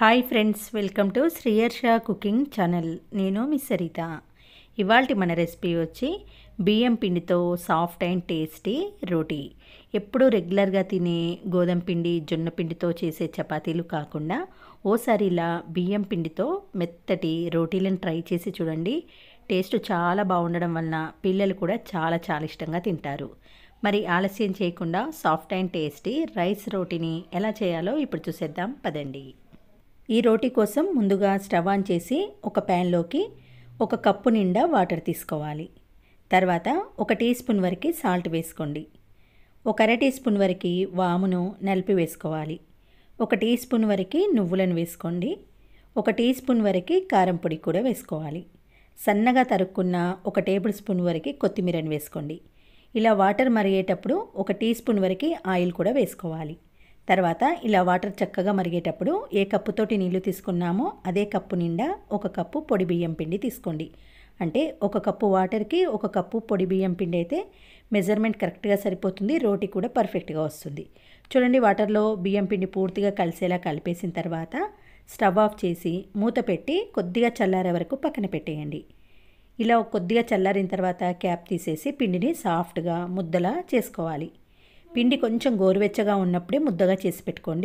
Hi friends, welcome to Sriyarsha cooking channel. నేను miss Saritha. ఇవాల్టి మన రెసిపీ వచ్చి బియ్యం పిండితో సాఫ్ట్ అండ్ టేస్టీ రోటీ. ఎప్పుడు రెగ్యులర్గా తినే గోధుమ పిండి, జొన్న పిండితో చేసే చపాతీలు కాకుండా ఓసారి ఇలా బియ్యం పిండితో మెత్తటి రోటీలను ట్రై చేసి చూడండి. టేస్ట్ చాలా బాగుండడం వలన పిల్లలు కూడా చాలా చాలా ఇష్టంగా తింటారు. మరి ఆలస్యం చేయకుండా సాఫ్ట్ అండ్ టేస్టీ రైస్ రోటీని ఎలా చేయాలో ఇప్పుడు చూసేద్దాం పదండి. ఈ రోటీ కోసం ముందుగా స్టవ్ ఆన్ చేసి ఒక ప్యాన్లోకి 1 కప్పు నిండా వాటర్ తీసుకోవాలి. తర్వాత 1 టీ స్పూన్ వరకు సాల్ట్ వేసుకోండి. 1 అర టీ స్పూన్ వరకు వామును నలిపి వేసుకోవాలి. 1 టీ స్పూన్ వరకు నువ్వులను వేసుకోండి. 1 టీ స్పూన్ వరకు కారం పొడి కూడా వేసుకోవాలి. సన్నగా తరుక్కున్న 1 టేబుల్ స్పూన్ వరకు కొత్తిమీరని వేసుకోండి. ఇలా వాటర్ మరిగేటప్పుడు 1 టీ స్పూన్ వరకు ఆయిల్ కూడా వేసుకోవాలి. తర్వాత ఇలా వాటర్ చక్కగా మరిగేటప్పుడు ఏ కప్పుతోటి నీళ్లు తీసుకున్నామో అదే కప్పు నిండా 1 కప్పు పొడి బియ్యం పిండి తీసుకోండి. అంటే 1 కప్పు వాటర్కి 1 కప్పు పొడి బియ్యం పిండి అయితే మెజర్మెంట్ కరెక్ట్గా సరిపోతుంది. రోటీ కూడా పర్ఫెక్ట్గా వస్తుంది. చూడండి, వాటర్లో బియ్యం పిండి పూర్తిగా కలిసేలా కలిపేసిన తర్వాత స్టవ్ ఆఫ్ చేసి మూత పెట్టి కొద్దిగా చల్లారే వరకు పక్కన పెట్టేయండి. ఇలా కొద్దిగా చల్లారిన తర్వాత క్యాప్ తీసేసి పిండిని సాఫ్ట్గా ముద్దలా చేసుకోవాలి. పిండి కొంచెం గోరువెచ్చగా ఉన్నప్పుడే ముద్దగా చేసి పెట్టుకోండి.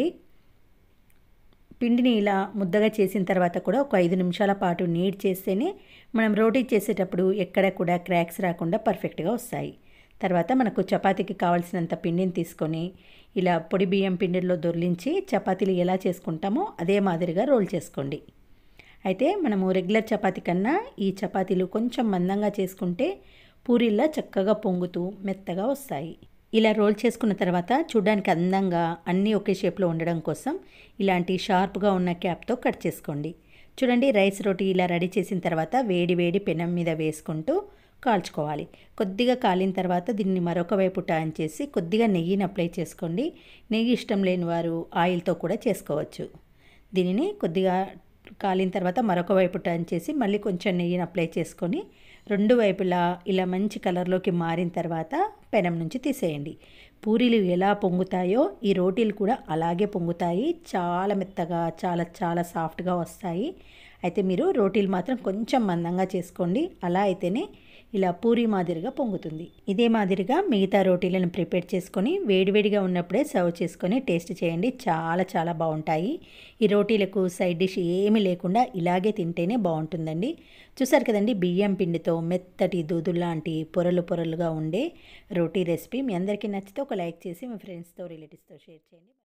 పిండిని ఇలా ముద్దగా చేసిన తర్వాత కూడా ఒక 5 నిమిషాల పాటు నీడ్ చేస్తేనే మనం రోటీ చేసేటప్పుడు ఎక్కడ కూడా క్రాక్స్ రాకుండా పర్ఫెక్ట్గా వస్తాయి. తర్వాత మనకు చపాతీకి కావాల్సినంత పిండిని తీసుకొని ఇలా పొడి బియ్యం పిండిలో దొర్లించి చపాతీలు ఎలా చేసుకుంటామో అదే మాదిరిగా రోల్ చేసుకోండి. అయితే మనము రెగ్యులర్ చపాతీ కన్నా ఈ చపాతీలు కొంచెం మందంగా చేసుకుంటే పూరీల్లా చక్కగా పొంగుతూ మెత్తగా వస్తాయి. ఇలా రోల్ చేసుకున్న తర్వాత చూడడానికి అందంగా అన్నీ ఒకే షేప్లో ఉండడం కోసం ఇలాంటి షార్ప్గా ఉన్న క్యాప్తో కట్ చేసుకోండి. చూడండి, రైస్ రోటీ ఇలా రెడీ చేసిన తర్వాత వేడి వేడి పెనం మీద వేసుకుంటూ కాల్చుకోవాలి. కొద్దిగా కాలిన తర్వాత దీన్ని మరొక వైపు టర్న్ చేసి కొద్దిగా నెయ్యిని అప్లై చేసుకోండి. నెయ్యి ఇష్టం లేని వారు ఆయిల్తో కూడా చేసుకోవచ్చు. దీనిని కొద్దిగా కాలిన తర్వాత మరొక వైపు టర్న్ చేసి మళ్ళీ కొంచెం నెయ్యిని అప్లై చేసుకొని 2 వైపులా ఇలా మంచి కలర్లోకి మారిన తర్వాత పెనం నుంచి తీసేయండి. పూరీలు ఎలా పొంగుతాయో ఈ రోటీలు కూడా అలాగే పొంగుతాయి. చాలా మెత్తగా చాలా చాలా సాఫ్ట్గా వస్తాయి. అయితే మీరు రోటీలు మాత్రం కొంచెం మందంగా చేసుకోండి. అలా అయితేనే ఇలా పూరీ మాదిరిగా పొంగుతుంది. ఇదే మాదిరిగా మిగతా రోటీలను ప్రిపేర్ చేసుకొని వేడివేడిగా ఉన్నప్పుడే సర్వ్ చేసుకొని టేస్ట్ చేయండి. చాలా చాలా బాగుంటాయి. ఈ రోటీలకు సైడ్ డిష్ ఏమీ లేకుండా ఇలాగే తింటేనే బాగుంటుందండి. చూసారు కదండి, బియ్యం పిండితో మెత్తటి దూదుల్లాంటి పొరలు పొరలుగా ఉండే రోటీ రెసిపీ మీ అందరికీ నచ్చితే ఒక లైక్ చేసి మీ ఫ్రెండ్స్తో రిలేటివ్స్తో షేర్ చేయండి.